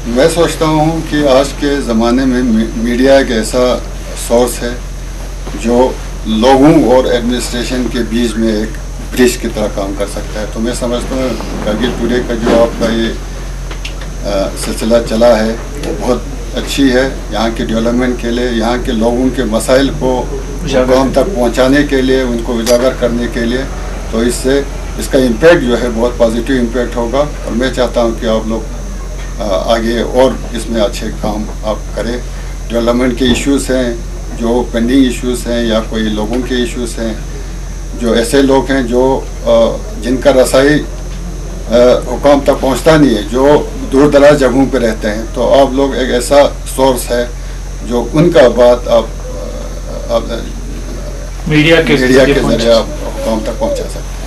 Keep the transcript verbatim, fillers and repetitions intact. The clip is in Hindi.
मैं सोचता हूँ कि आज के ज़माने में मीडिया एक ऐसा सोर्स है जो लोगों और एडमिनिस्ट्रेशन के बीच में एक ब्रिज की तरह काम कर सकता है। तो मैं समझता हूँ कारगिल टुडे का जो आपका ये सिलसिला चला है वो बहुत अच्छी है। यहाँ के डेवलपमेंट के लिए, यहाँ के लोगों के मसाइल को आवाम तक पहुँचाने के लिए, उनको उजागर करने के लिए, तो इससे इसका इम्पैक्ट जो है बहुत पॉजिटिव इम्पैक्ट होगा। और मैं चाहता हूँ कि आप लोग आगे और इसमें अच्छे काम आप करें। डेवलपमेंट के इश्यूज़ हैं, जो पेंडिंग इश्यूज़ हैं, या कोई लोगों के इश्यूज़ हैं, जो ऐसे लोग हैं जो जिनका रसाई हुकाम तक पहुंचता नहीं है, जो दूर दराज जगहों पे रहते हैं, तो आप लोग एक ऐसा सोर्स है जो उनका बात आप, आप मीडिया के मीडिया के जरिए आप हुकाम तक पहुंचा सकते हैं।